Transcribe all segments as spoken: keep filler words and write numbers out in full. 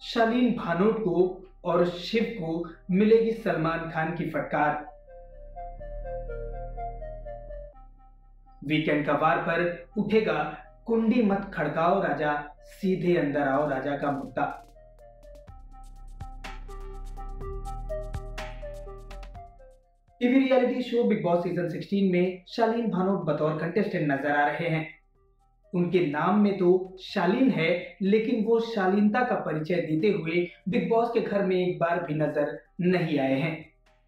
शालीन भानोट को और शिव को मिलेगी सलमान खान की फटकार। वीकेंड का वार पर उठेगा कुंडी मत खड़काओ राजा, सीधे अंदर आओ राजा का मुद्दा। TV reality show Bigg Boss season सोलह में शालीन भानोट बतौर कंटेस्टेंट नजर आ रहे हैं। उनके नाम में तो शालीन है, लेकिन वो शालीनता का परिचय देते हुए बिग बॉस के घर में एक बार भी नजर नहीं आए हैं।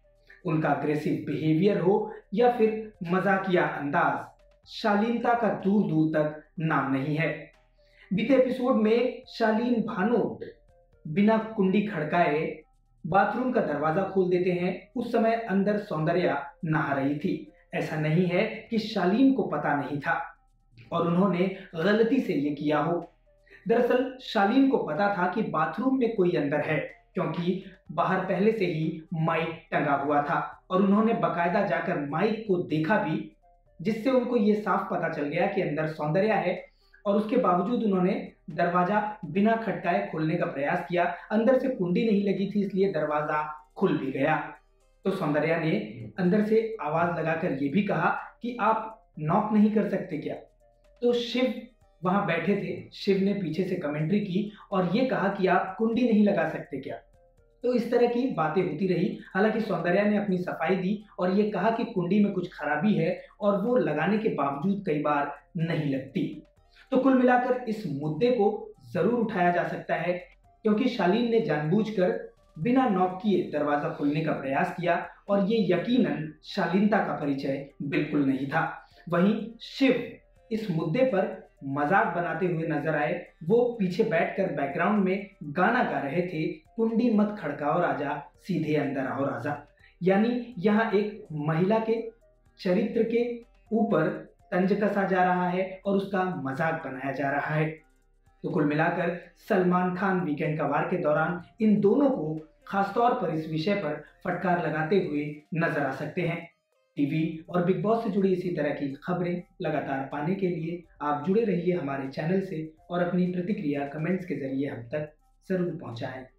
उनका अग्रेसिव बिहेवियर हो या फिर मजाकिया अंदाज, शालीनता का दूर दूर तक नाम नहीं है। बीते एपिसोड में शालीन भानोट बिना कुंडी खड़काए बाथरूम का दरवाजा खोल देते हैं। उस समय अंदर सौंदर्या नहा रही थी। ऐसा नहीं है कि शालीन को पता नहीं था और उन्होंने गलती से ये किया हो। दरअसल शालीन को पता था कि बाथरूम में कोई अंदर है, क्योंकि बाहर पहले से ही माइक टंगा हुआ था और उन्होंने बकायदा जाकर माइक को देखा भी, जिससे उनको ये साफ पता चल गया कि अंदर सौंदर्या है। और उसके बावजूद उन्होंने दरवाजा बिना खटकाए खोलने का प्रयास किया। अंदर से कुंडी नहीं लगी थी, इसलिए दरवाजा खुल भी गया। तो सौंदर्या ने अंदर से आवाज लगाकर यह भी कहा कि आप नॉक नहीं कर सकते क्या। तो शिव वहां बैठे थे, शिव ने पीछे से कमेंट्री की और ये कहा कि आप कुंडी नहीं लगा सकते क्या। तो इस तरह की बातें होती रही। हालांकि सौंदर्या ने अपनी सफाई दी और ये कहा कि कुंडी में कुछ खराबी है और वो लगाने के बावजूद कई बार नहीं लगती। तो कुल मिलाकर इस मुद्दे को जरूर उठाया जा सकता है, क्योंकि शालीन ने जानबूझकर बिना नॉक किए दरवाजा खोलने का प्रयास किया और ये यकीनन शालीनता का परिचय बिल्कुल नहीं था। वहीं शिव इस मुद्दे पर मजाक बनाते हुए नजर आए। वो पीछे बैठकर बैकग्राउंड में गाना गा रहे थे, कुंडी मत खड़काओ राजा, सीधे अंदर आओ राजा। यानी यहाँ एक महिला के चरित्र के ऊपर तंज कसा जा रहा है और उसका मजाक बनाया जा रहा है। तो कुल मिलाकर सलमान खान वीकेंड का वार के दौरान इन दोनों को खासतौर पर इस विषय पर फटकार लगाते हुए नजर आ सकते हैं। टीवी और बिग बॉस से जुड़ी इसी तरह की खबरें लगातार पाने के लिए आप जुड़े रहिए हमारे चैनल से और अपनी प्रतिक्रिया कमेंट्स के जरिए हम तक जरूर पहुंचाएं।